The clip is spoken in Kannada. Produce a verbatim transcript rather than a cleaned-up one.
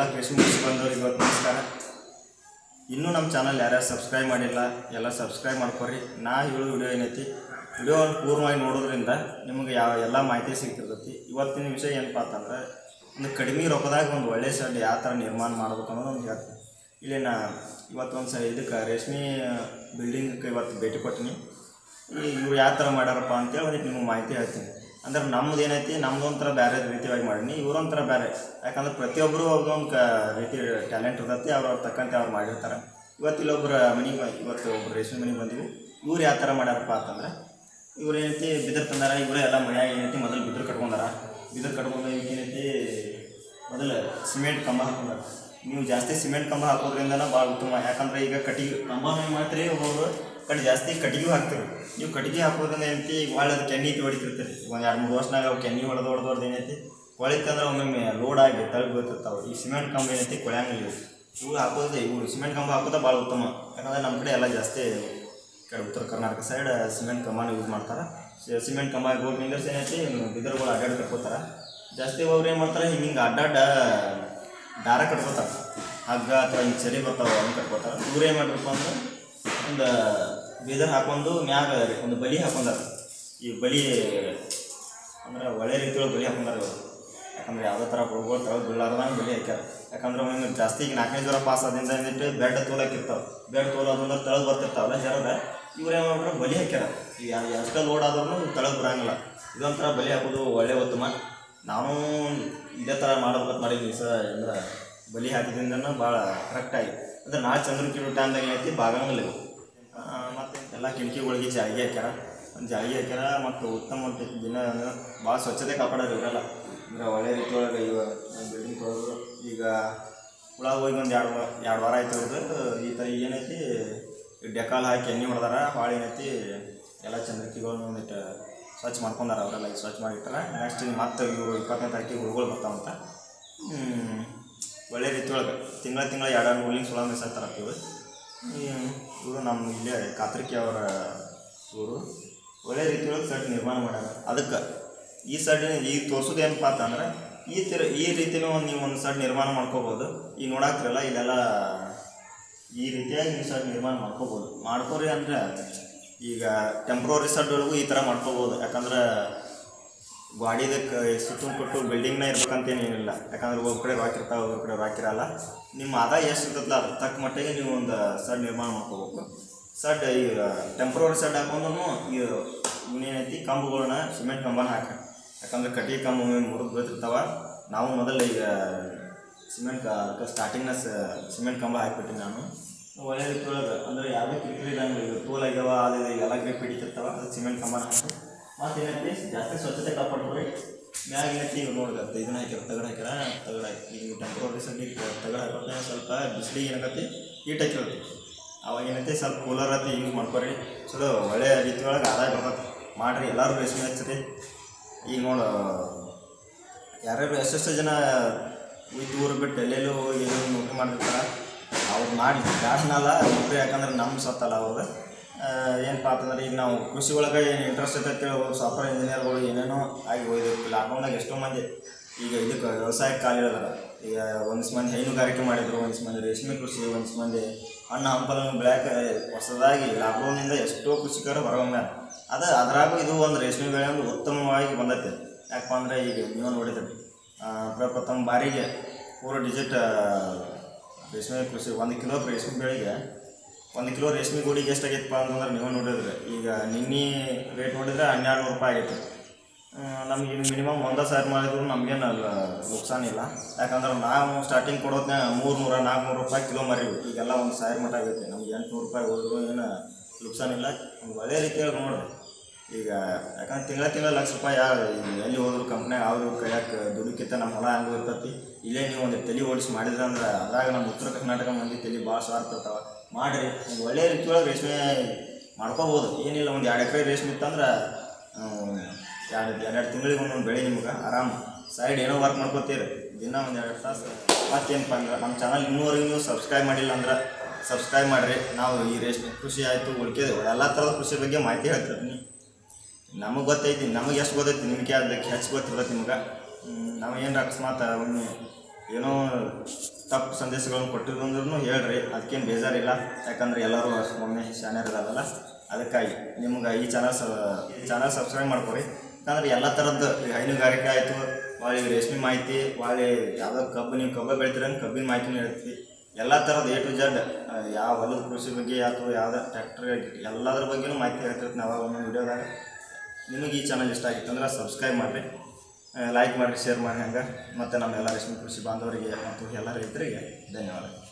ಎಲ್ಲ ಕೃಷಿ ಮುಗಿಸಿ ಬಂದವ್ರಿಗೆ ಇವತ್ತು ನಮಸ್ಕಾರ. ಇನ್ನೂ ನಮ್ಮ ಚಾನಲ್ ಯಾರ್ಯಾರು ಸಬ್ಸ್ಕ್ರೈಬ್ ಮಾಡಿಲ್ಲ ಎಲ್ಲ ಸಬ್ಸ್ಕ್ರೈಬ್ ಮಾಡ್ಕೊರಿ. ನಾ ಹೇಳೋ ವಿಡಿಯೋ ಏನೈತಿ, ವಿಡಿಯೋವನ್ನು ಪೂರ್ಣವಾಗಿ ನೋಡೋದ್ರಿಂದ ನಿಮಗೆ ಯಾವ ಎಲ್ಲ ಮಾಹಿತಿ ಸಿಗ್ತಿರ್ತೈತಿ. ಇವತ್ತಿನ ವಿಷಯ ಏನಪ್ಪ ಅಂತಂದ್ರೆ, ಒಂದು ಕಡಿಮೆ ರೊಕ್ಕದಾಗ ಒಂದು ಒಳ್ಳೆ ಶೆಡ್ ಯಾವ ಥರ ನಿರ್ಮಾಣ ಮಾಡ್ಬೇಕು ಅನ್ನೋದು ಒಂದು ಹೇಳ್ತೀನಿ. ಇಲ್ಲಿ ನಾ ಇವತ್ತು ಒಂದು ಸ ಇದಕ್ಕೆ ರೇಷ್ಮೆ ಬಿಲ್ಡಿಂಗಕ್ಕೆ ಇವತ್ತು ಭೇಟಿ ಕೊಟ್ಟಿನಿ. ಈ ಇವ್ರು ಯಾವ ಥರ ಮಾಡ್ಯಾರಪ್ಪ ಅಂತೇಳಿ ಒಂದು ನಿಮಗೆ ಮಾಹಿತಿ ಹೇಳ್ತೀನಿ. ಅಂದ್ರೆ ನಮ್ಮದು ಏನೈತಿ, ನಮ್ದು ಒಂಥರ ಬೇರೆ ರೀತಿಯಾಗಿ ಮಾಡೀನಿ, ಇವರೊಂಥರ ಬೇರೆ. ಯಾಕಂದ್ರೆ ಪ್ರತಿಯೊಬ್ಬರು ಅವ್ರದ್ದೊಂದು ಕ ರೀತಿ ಟ್ಯಾಲೆಂಟ್ ಇರ್ತೈತಿ, ಅವ್ರು ಅವ್ರು ತಕ್ಕಂತೆ ಅವ್ರು ಮಾಡಿರ್ತಾರೆ. ಇವತ್ತು ಇಲ್ಲೊಬ್ಬರ ಮನೆಗೆ ಇವತ್ತು ಒಬ್ಬರು ರೇಷ್ಮೆ ಮನೆಗೆ ಬಂದಿವಿ. ಇವ್ರು ಯಾವ ಥರ ಮಾಡ್ಯಾರಪ್ಪ ಅಂತಂದ್ರೆ, ಇವ್ರು ಏನೈತಿ ಬಿದಿರು ತಂದಾರ. ಇವರೇ ಎಲ್ಲ ಮನ್ಯಾಗ ಏನೈತಿ ಮೊದಲು ಬಿದಿರು ಕಟ್ಕೊಂಡಾರ. ಬಿದಿರು ಕಟ್ಕೊಂಡು ಏನೈತಿ ಮೊದಲು ಸಿಮೆಂಟ್ ಕಂಬ ಹಾಕೊಂಡಾರ. ನೀವು ಜಾಸ್ತಿ ಸಿಮೆಂಟ್ ಕಂಬ ಹಾಕೋದ್ರಿಂದನೇ ಭಾಳ ಉತ್ತಮ. ಯಾಕಂದ್ರೆ ಈಗ ಕಟ್ಟಿಗೆ ಕಂಬ ಏನು ಮಾಡ್ತೀರಿ, ಒಬ್ಬರು ಕಡೆ ಜಾಸ್ತಿ ಕಟ್ಟಿಗೆ ಹಾಕ್ತೀರಿ. ನೀವು ಕಟ್ಟಿಗೆ ಹಾಕೋದ್ರಿಂದ ಏನೈತಿ ಭಾಳ ಅದು ಕೆಣ್ಣಿ ಹೊಡಿತಿರ್ತೀರಿ. ಒಂದು ಎರಡು ಮೂರು ವರ್ಷನಾಗ ಅವು ಕೆಣ್ಣಿ ಹೊಡೆದು ಹೊಡೆದು ಹೊಡೆದು ಏನೈತಿ ಕೊಳಿತಂದ್ರೆ ಒಮ್ಮೊಮ್ಮೆ ಲೋಡ್ ಆಗಿ ತಳಗೆ ಬೀಳ್ತಿರ್ತಾವೆ. ಈ ಸಿಮೆಂಟ್ ಕಂಬ ಏನೈತಿ ಕೊಳೆಯಂಗಿಲ್ಲ. ಇವು ಹಾಕೋದು ಇವು ಸಿಮೆಂಟ್ ಕಂಬ ಹಾಕೋದು ಭಾಳ ಉತ್ತಮ. ಯಾಕಂದ್ರೆ ನಮ್ಮ ಕಡೆ ಎಲ್ಲ ಜಾಸ್ತಿ ಕಡೆ ಉತ್ತರ ಕರ್ನಾಟಕ ಸೈಡ್ ಸಿಮೆಂಟ್ ಕಂಬನ ಯೂಸ್ ಮಾಡ್ತಾರೆ. ಸಿಮೆಂಟ್ ಕಂಬ ಹೋಗಿ ನಿಂದರ್ಸಿ ಏನೈತಿ ಬಿದಿರುಗಳು ಅಡ್ಡಾಡಿ ಕಟ್ಕೋತಾರೆ. ಜಾಸ್ತಿ ಒಬ್ರು ಏನು ಮಾಡ್ತಾರೆ, ಹಿಂಗೆ ಹಿಂಗೆ ಅಡ್ಡಾಡ ದಾರ ಕಟ್ಕೋತಾರೆ. ಹಗ್ಗ ಅಥವಾ ಹಿಂಗೆ ಚಳಿ ಬರ್ತಾವೆ ಅವ್ನು ಕಟ್ಕೋತಾರೆ. ಇವ್ರು ಏನು ಮಾಡಬೇಕು ಅಂದ್ರೆ ಒಂದು ಬೀದರ್ ಹಾಕೊಂಡು ಮ್ಯಾಗ ಒಂದು ಬಲಿ ಹಾಕೊಂಡಾರ. ಈ ಬಲಿ ಅಂದ್ರೆ ಒಳ್ಳೆ ರೀತಿಯೊಳಗೆ ಬಲಿ ಹಾಕೊಂಡಾರ ಇವರು. ಯಾಕಂದ್ರೆ ಯಾವುದೇ ಥರ ಹುಡುಗರು ತಳಗೆ ಬೀಳಾರ್ದಂಗೆ ಬಲಿ ಹಾಕ್ಯಾರ. ಯಾಕಂದ್ರೆ ಒಮ್ಮೆ ಜಾಸ್ತಿ ಈಗ ನಾಲ್ಕನೇ ಜ್ವರ ಪಾಸ್ ಆದಿಂದ ಏನಿಟ್ಟು ಬೆಡ್ ತೋಲಾಕಿರ್ತಾವೆ. ಬೆಡ್ ತೋಲಾದಂದ್ರೆ ತಳಗೆ ಬರ್ತಿರ್ತಾವಲ್ಲ ಜರದ, ಇವ್ರು ಏನು ಮಾಡ್ಬಿಟ್ರೆ ಬಲಿ ಹಾಕ್ಯಾರ. ಈಗ ಎಷ್ಟೋ ಲೋಡ್ ಆದ್ರೂ ತಳಗೆ ಬರೋಂಗಿಲ್ಲ. ಇದೊಂಥರ ಬಲಿ ಹಾಕೋದು ಒಳ್ಳೆ ಉತ್ತಮ. ನಾವು ಇದೇ ಥರ ಮಾಡ್ಬೇಕಂತ ಮಾಡಿದ್ವಿ ಸರ್. ಅಂದ್ರೆ ಬಲಿ ಹಾಕಿದ್ರಿಂದ ಭಾಳ ಕರೆಕ್ಟಾಗಿ ಅಂದ್ರೆ ನಾಳೆ ಚಂದ್ರ ಕಿಲೋ ಟೈಮ್ದಾಗ ಏನೈತಿ ಬಾಗಂಗಿಲ್ಲ ಇವು. ಮತ್ತು ಎಲ್ಲ ಕಿಟಕಿಗಳಿಗೆ ಜಾಳಿಗೆ ಹಾಕ್ಯಾರ. ಒಂದು ಜಾಳಿಗೆ ಹಾಕ್ಯಾರ ಮತ್ತು ಉತ್ತಮ ಮತ್ತು ದಿನ ಅಂದ್ರೆ ಭಾಳ ಸ್ವಚ್ಛತೆ ಕಾಪಾಡೋರು ಇವರೆಲ್ಲ. ಅಂದ್ರೆ ಒಳ್ಳೆ ರೀತಿ ಒಳಗೆ ಇವ ಬಿಲ್ಡಿಂಗ್ ತೊಳೆದ್ರು. ಈಗ ಹುಳ ಹೋಗಿ ಒಂದು ಎರಡು ಎರಡು ವಾರ ಆಯ್ತು ಅವ್ರದ್ದು. ಈ ಥರ ಏನೈತಿ ಡೆಕಾಲ್ ಹಾಕಿ ಎಣ್ಣೆ ಹೊಡೆದಾರ. ಭಾಳ ಏನೈತಿ ಎಲ್ಲ ಚಂದ್ರಕಿಗಳನ್ನ ಒಂದಿಟ್ಟು ಸ್ವಚ್ಛ ಮಾಡ್ಕೊಂಡಾರ. ಅವರೆಲ್ಲ ಈಗ ಸ್ವಚ್ಛ ಮಾಡಿರ್ತಾರೆ. ನೆಕ್ಸ್ಟ್ ಮತ್ತೆ ಇವರು ಇಪ್ಪತ್ತನೇ ತಾರೀಕಿಗೆ ಹುಳುಗಳು ಬರ್ತಾವಂತ. ಒಳ್ಳೆ ರೀತಿ ಒಳಗೆ ತಿಂಗಳ ತಿಂಗಳ ಎರಡು ಮೂಲಿಂಗ್ ಸುಳ ಮಿಸಾಕ್ತಾರ ಇವರು. ಇವರು ನಮ್ಮ ಇಲ್ಲೇ ಕಾತ್ರಿಕೆ ಅವರ ಇವರು ಒಳ್ಳೆ ರೀತಿಯೊಳಗೆ ಸೆಡ್ ನಿರ್ಮಾಣ ಮಾಡ್ಯಾರ. ಅದಕ್ಕೆ ಈ ಸೆಡ್ ಈಗ ತೋರಿಸೋದು ಏನಪ್ಪ ಅಂತಂದ್ರೆ, ಈ ಥರ ಈ ರೀತಿಯೂ ಒಂದು ನೀವು ಒಂದು ಸೆಡ್ ನಿರ್ಮಾಣ ಮಾಡ್ಕೋಬೋದು. ಈಗ ನೋಡಾಕ್ತಿರಲ್ಲ ಇಲ್ಲೆಲ್ಲ ಈ ರೀತಿಯಾಗಿ ನೀವು ಸೆಡ್ ನಿರ್ಮಾಣ ಮಾಡ್ಕೋಬೋದು. ಮಾಡ್ಕೋರಿ ಅಂದರೆ ಈಗ ಟೆಂಪ್ರವರಿ ಸೆಡ್ ಒಳಗೂ ಈ ಥರ ಮಾಡ್ಕೋಬೋದು. ಯಾಕಂದ್ರೆ ಗಾಡಿದಕ್ಕೆ ಸುತ್ತಮುತ್ತ ಕೊಟ್ಟು ಬಿಲ್ಡಿಂಗ್ನ ಇರ್ಬೇಕಂತೇನು ಏನಿಲ್ಲ. ಯಾಕಂದ್ರೆ ಒಬ್ಬ ಕಡೆ ರಾಕಿರ್ತಾವೆ, ಒಬ್ಬರ ಕಡೆ ರಾಕಿರಲ್ಲ. ನಿಮ್ಮ ಆದಾಯ ಎಷ್ಟು ಇರ್ತಲ್ಲ ಅದ್ರ ತಕ್ಕ ಮಟ್ಟಿಗೆ ನೀವು ಒಂದು ಸೆಡ್ ನಿರ್ಮಾಣ ಮಾಡ್ಕೋಬೇಕು. ಸೆಡ್ ಈಗ ಟೆಂಪ್ರವರಿ ಸೆಡ್ ಹಾಕೊಂಡು ಈಗ ಇವನೇನೈತಿ ಕಂಬಗಳನ್ನ ಸಿಮೆಂಟ್ ಕಂಬನ ಹಾಕಿ. ಯಾಕಂದ್ರೆ ಕಟ್ಟಿಗೆ ಕಂಬ ಮುರಿದು ಬೀಳ್ತಿರ್ತಾವೆ. ನಾವು ಮೊದಲು ಈಗ ಸಿಮೆಂಟ್ ಅದಕ್ಕೆ ಸ್ಟಾರ್ಟಿಂಗ್ನ ಸಿಮೆಂಟ್ ಕಂಬ ಹಾಕಿಬಿಟ್ಟಿನಿ ನಾನು. ಒಳ್ಳೆ ರೀತಿ ಒಳಗೆ ಅಂದ್ರೆ ಯಾವುದೇ ಕಿರಿಕಿರಿ ಇದಂಗೆ ಈಗ ತೋಲ್ ಆಗ್ಯಾವ ಅದು ಎಲ್ಲ ಗ್ರಿಪ್ ಹಿಡಿತಿರ್ತಾವೆ. ಅದಕ್ಕೆ ಸಿಮೆಂಟ್ ಕಂಬನ ಹಾಕಿ ಮತ್ತು ಏನೈತಿ ಜಾಸ್ತಿ ಸ್ವಚ್ಛತೆ ಕಾಪಾಡ್ಕೊರಿ. ಮ್ಯಾಗ ಏನೈತಿ ಈಗ ನೋಡ್ಗತ್ತೆ ಇದನ್ನ ಹಾಕ್ಯಾರ, ತಗಡು ಹಾಕ್ಯಾರ. ತಗಡು ಹಾಕಿ ಈಗ ಟೆಂಪ್ರವರಿ ಸೆಡ್ಡಿಗೆ ತಗಡು ಹಾಕೋಕೆ ಸ್ವಲ್ಪ ಬಿಸಿಲಿಗೆ ಏನಾಗತ್ತೆ ಹೀಟ್ ಹಾಕಿರುತ್ತೆ. ಅವಾಗ ಏನೈತಿ ಸ್ವಲ್ಪ ಕೂಲರ್ ಹತ್ತಿ ಯೂಸ್ ಮಾಡ್ಕೊರಿ. ಚಲೋ ಒಳ್ಳೆ ರೀತಿ ಒಳಗೆ ಆದಾಯ ಬರ್ತದೆ. ಮಾಡಿರಿ ಎಲ್ಲರೂ ರೇಷ್ಮೆ ಹಚ್ಚಿರಿ. ಈಗ ನೋಡು ಯಾರ್ಯಾರು ಎಷ್ಟೆಷ್ಟು ಜನ ವಿತ್ ಊರು ಬಿಟ್ಟು ಎಲ್ಲೆಲ್ಲೂ ಹೋಗಿ ಎಲ್ಲೂ ನೌಕರಿ ಮಾಡಿರ್ತಾರೆ. ಅವ್ರು ಮಾಡಿ ಬ್ಯಾಡನಲ್ಲ ನೌಕರಿ. ಯಾಕಂದ್ರೆ ನಮ್ಮ ಸತ್ತಲ್ಲ ಅವ್ರು. ಏನಪ್ಪ ಅಂತಂದ್ರೆ ಈಗ ನಾವು ಕೃಷಿ ಒಳಗೆ ಏನು ಇಂಟ್ರೆಸ್ಟ್ ಇರ್ತೈತಿ ಸಾಫ್ಟ್ವೇರ್ ಇಂಜಿನಿಯರ್ಗಳು ಏನೇನೋ ಆಗಿ ಹೋಗಿದ್ರು. ಲಾಕ್ಡೌನ್ದಾಗ ಎಷ್ಟೋ ಮಂದಿ ಈಗ ಇದಕ್ಕೆ ವ್ಯವಸಾಯಕ್ಕೆ ಕಾಲು ಇಳಿದಾರ. ಈಗ ಒಂದಿಷ್ಟು ಮಂದಿ ಹೈನುಗಾರಿಕೆ ಮಾಡಿದ್ರು, ಒಂದಿಷ್ಟು ಮಂದಿ ರೇಷ್ಮೆ ಕೃಷಿ, ಒಂದಿಷ್ಟು ಮಂದಿ ಹಣ್ಣು ಹಂಪಲನ್ನು ಬೆಳೆಯೋಕೆ ಹೊಸದಾಗಿ ಲಾಕ್ಡೌನಿಂದ ಎಷ್ಟೋ ಕೃಷಿಕರು ಹೊರಹೊಮ್ಮ್ಯಾರ. ಅದು ಅದರಾಗೂ ಇದು ಒಂದು ರೇಷ್ಮೆ ಬೆಳೆ ಒಂದು ಉತ್ತಮವಾಗಿ ಬಂದೈತೆ. ಯಾಕಪ್ಪ ಅಂದರೆ ಈಗ ನೀವು ನೋಡಿದ್ರಿ ಪ್ರಪ್ರಥಮ ಬಾರಿಗೆ ಪೂರ ಡಿಜಿಟ್ ರೇಷ್ಮೆ ಕೃಷಿ ಒಂದು ಕಿಲೋ ರೇಷ್ಮೆ ಬೆಳೆಗೆ ಒಂದು ಕಿಲೋ ರೇಷ್ಮೆ ಗೂಡಿಗೆ ಎಷ್ಟಾಗೈತಪ್ಪ ಅಂತಂದ್ರೆ ನೀವು ನೋಡಿದ್ರೆ ಈಗ ನಿನ್ನೆ ರೇಟ್ ನೋಡಿದ್ರೆ ಹನ್ನೆರಡು ನೂರು ರೂಪಾಯಿ ಆಗೈತೆ. ನಮಗೆ ಮಿನಿಮಮ್ ಒಂದು ಸಾವಿರ ಮಾಡಿದ್ರು ನಮಗೇನು ನುಕ್ಸಾನ ಇಲ್ಲ. ಯಾಕಂದ್ರೆ ನಾವು ಸ್ಟಾರ್ಟಿಂಗ್ ಕೊಡೋದನ್ನ ಮೂರು ನೂರ ನಾಲ್ಕುನೂರು ರೂಪಾಯಿ ಕಿಲೋ ಮರಿವಿ. ಈಗೆಲ್ಲ ಒಂದು ಸಾವಿರ ಮಟ್ಟ ಆಗೈತೆ. ನಮ್ಗೆ ಎಂಟುನೂರು ರೂಪಾಯಿ ಹೋದ್ರು ಏನು ನುಕ್ಸಾನ ಇಲ್ಲ. ಒಳ್ಳೆ ರೀತಿಯಾಗಿ ನೋಡಿರಿ. ಈಗ ಯಾಕಂದ್ರೆ ತಿಂಗಳ ತಿಂಗಳ ಲಕ್ಷ ರೂಪಾಯಿ ಯಾವ ಎಲ್ಲಿ ಹೋದ್ರು ಕಂಪ್ನಿಯಾಗ ಅವ್ರು ಕೈಯಾಕೆ ದುಡಿಕಿತ್ತ ನಮ್ಮ ಹೊಲ ಹಂಗೆ ಇರ್ತೈತಿ. ಇಲ್ಲೇ ನೀವು ಒಂದು ತಲೆ ಓಡಿಸಿ ಮಾಡಿದ್ರೆ ಅಂದ್ರೆ ಅದ್ರಾಗ ನಮ್ಮ ಉತ್ತರ ಕರ್ನಾಟಕ ಮಂದಿ ತಲೆ ಭಾಳ ಸ್ವಾರ್ಥ ಇರ್ತಾವೆ. ಮಾಡಿರಿ ಒಂದು ಒಳ್ಳೆ ರೀತಿಯೊಳಗೆ ರೇಷ್ಮೆ ಮಾಡ್ಕೋಬೋದು. ಏನಿಲ್ಲ ಒಂದು ಎರಡು ಎಕರೆ ರೇಷ್ಮೆ ಇತ್ತಂದ್ರೆ ಎರಡು ಎರಡೆರಡು ತಿಂಗಳಿಗೆ ಒಂದೊಂದು ಬೆಳೆ ನಿಮ್ಗೆ ಆರಾಮ ಸೈಡ್ ಏನೋ ವರ್ಕ್ ಮಾಡ್ಕೋತೀರಿ ದಿನ ಒಂದು ಎರಡು ತಾಸು. ಮತ್ತೇನಪ್ಪ ಅಂದ್ರೆ ನಮ್ಮ ಚಾನಲ್ ಇನ್ನೂವರೆಗೂ ನೀವು ಸಬ್ಸ್ಕ್ರೈಬ್ ಮಾಡಿಲ್ಲ ಅಂದ್ರೆ ಸಬ್ಸ್ಕ್ರೈಬ್ ಮಾಡಿರಿ. ನಾವು ಈ ರೇಷ್ಮೆ ಕೃಷಿ ಆಯಿತು ಉಳ್ಕೆದು ಎಲ್ಲ ಥರದ ಕೃಷಿ ಬಗ್ಗೆ ಮಾಹಿತಿ ಹೇಳ್ತಿರ್ತೀನಿ. ನಮಗೆ ಗೊತ್ತೈತಿ, ನಮಗೆ ಎಷ್ಟು ಗೊತ್ತೈತಿ ನಿಮಗೆ ಅದಕ್ಕೆ ಹೆಚ್ಚು ಗೊತ್ತಿರ್ತೈತಿ ನಿಮ್ಗೆ. ನಾವು ಏನು ಅಕಸ್ಮಾತ್ ಒಮ್ಮೆ ಏನೋ ತಪ್ಪು ಸಂದೇಶಗಳನ್ನು ಕೊಟ್ಟಿದ್ರು ಹೇಳ್ರಿ, ಅದಕ್ಕೇನು ಬೇಜಾರಿಲ್ಲ. ಯಾಕಂದ್ರೆ ಎಲ್ಲರೂ ಒಮ್ಮೆ ಶಾನ್ಯರ್ ಇದಾವಲ್ಲ, ಅದಕ್ಕಾಗಿ ನಿಮ್ಗೆ ಈ ಚಾನಲ್ ಸ ಈ ಚಾನಲ್ ಸಬ್ಸ್ಕ್ರೈಬ್ ಮಾಡ್ಕೊರಿ. ಯಾಕಂದ್ರೆ ಎಲ್ಲ ಥರದ್ದು ಹೈನುಗಾರಿಕೆ ಆಯಿತು, ಒಳ್ಳೆ ರೇಷ್ಮೆ ಮಾಹಿತಿ, ಒಳ್ಳೆ ಯಾವುದೋ ಕಬ್ಬು ನೀವು ಕಬ್ಬು ಬೆಳಿತೀರಂಗೆ ಕಬ್ಬಿನ ಮಾಹಿತಿನೂ ಹೇಳ್ತೀವಿ. ಎಲ್ಲ ಥರದ ಎ ಟು ಜಡ್ ಯಾವ ಹೊಲದ ಕೃಷಿ ಬಗ್ಗೆ ಅಥವಾ ಯಾವುದೇ ಟ್ರ್ಯಾಕ್ಟರ್ ಎಲ್ಲದ್ರ ಬಗ್ಗೆಯೂ ಮಾಹಿತಿ ಹೇಳ್ತಿರ್ತೀನಿ ಅವಾಗ ಒಂದೊಂದು ವೀಡಿಯೋದಾಗ. ನಿಮಗೆ ಈ ಚಾನಲ್ ಇಷ್ಟ ಆಗಿತ್ತು ಅಂದ್ರೆ ಸಬ್ಸ್ಕ್ರೈಬ್ ಮಾಡಿರಿ, ಲೈಕ್ ಮಾಡಿರಿ, ಶೇರ್ ಮಾಡಿ. ಹಂಗೆ ಮತ್ತು ನಮ್ಮೆಲ್ಲ ರೇಷ್ಮೆ ಕೃಷಿ ಬಾಂಧವರಿಗೆ ಮತ್ತು ಎಲ್ಲ ರೈತರಿಗೆ ಧನ್ಯವಾದ.